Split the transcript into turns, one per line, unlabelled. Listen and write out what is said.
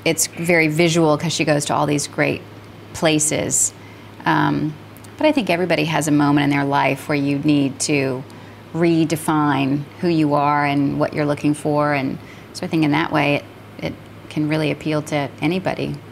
it's very visual because she goes to all these great places. But I think everybody has a moment in their life where you need to redefine who you are and what you're looking for, and so I think in that way it can really appeal to anybody.